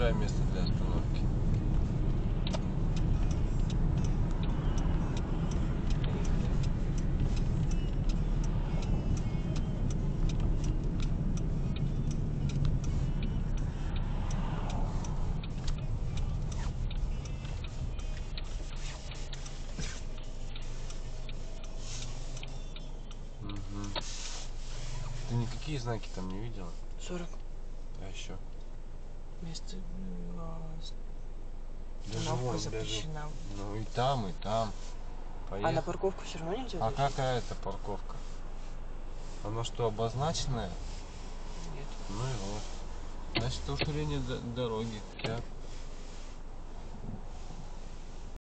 Выбирай место для остановки. Ты никакие знаки там не видела? 40. А еще? Место Даже остановка вон, запрещена. даже... Ну и там, и там. Поехали. А на парковку все равно нельзя? А какая это парковка? Она что, обозначенная? Нет. Ну и вот. Значит, ускорение дороги. Все.